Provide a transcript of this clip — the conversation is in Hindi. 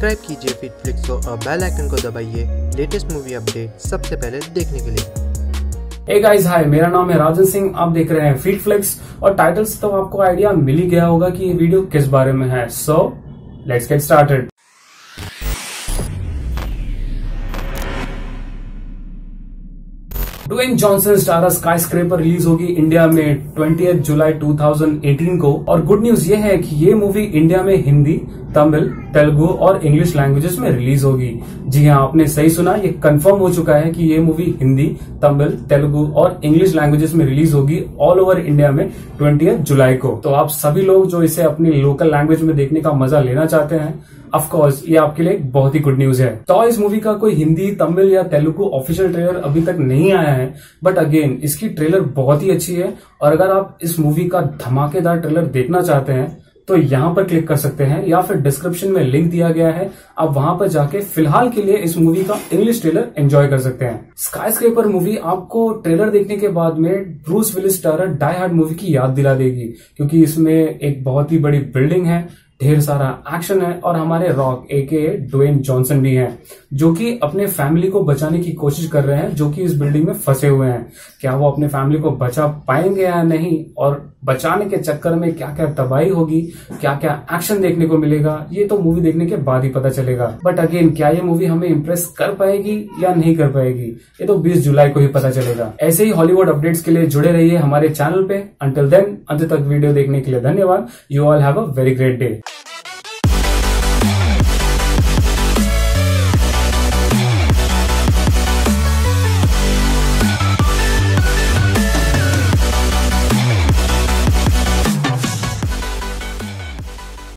सब्सक्राइब कीजिए FeatFlix को और बेल आइकन को दबाइए लेटेस्ट मूवी अपडेट सबसे पहले देखने के लिए। हे गाइस हाय, मेरा नाम है राजन सिंह। आप देख रहे हैं FeatFlix और टाइटल से तो आपको आइडिया मिल ही गया होगा कि ये वीडियो किस बारे में है। So let's get started. Dwayne Johnson starrer Skyscraper release होगी इंडिया में 20 जुलाई 2018 को। और गुड न्यूज ये है कि ये मूवी इंडिया में हिंदी, तमिल, तेलुगु और इंग्लिश लैंग्वेजेस में रिलीज होगी। जी हाँ, आपने सही सुना, ये कंफर्म हो चुका है कि ये मूवी हिंदी, तमिल, तेलुगु और इंग्लिश लैंग्वेजेस में रिलीज होगी ऑल ओवर इंडिया में 20 जुलाई को। तो आप सभी लोग जो इसे अपनी लोकल लैंग्वेज में देखने का मजा लेना चाहते हैं, ऑफ कोर्स ये आपके लिए बहुत ही गुड न्यूज है। तो इस मूवी का कोई हिंदी, तमिल या तेलुगु ऑफिशियल ट्रेलर अभी तक नहीं आया है, बट अगेन इसकी ट्रेलर बहुत ही अच्छी है। और अगर आप इस मूवी का धमाकेदार ट्रेलर देखना चाहते हैं तो यहाँ पर क्लिक कर सकते हैं या फिर डिस्क्रिप्शन में लिंक दिया गया है, आप वहां पर जाके फिलहाल के लिए इस मूवी का इंग्लिश ट्रेलर एंजॉय कर सकते हैं। स्काईस्क्रेपर मूवी आपको ट्रेलर देखने के बाद में Bruce Willis starrer Die Hard movie की याद दिला देगी, क्योंकि इसमें एक बहुत ही बड़ी बिल्डिंग है, ढेर सारा एक्शन है और हमारे रॉक एके ड्वेन जॉनसन भी हैं, जो कि अपने फैमिली को बचाने की कोशिश कर रहे हैं, जो कि इस बिल्डिंग में फंसे हुए हैं। क्या वो अपने फैमिली को बचा पाएंगे या नहीं, और बचाने के चक्कर में क्या क्या तबाही होगी, क्या क्या एक्शन देखने को मिलेगा, ये तो मूवी देखने के बाद ही पता चलेगा। बट अगेन, क्या ये मूवी हमें इम्प्रेस कर पाएगी या नहीं कर पाएगी, ये तो 20 जुलाई को ही पता चलेगा। ऐसे ही हॉलीवुड अपडेट्स के लिए जुड़े रहिए हमारे चैनल पे। अंटिल देन, अंत तक वीडियो देखने के लिए धन्यवाद। You all have a very great day.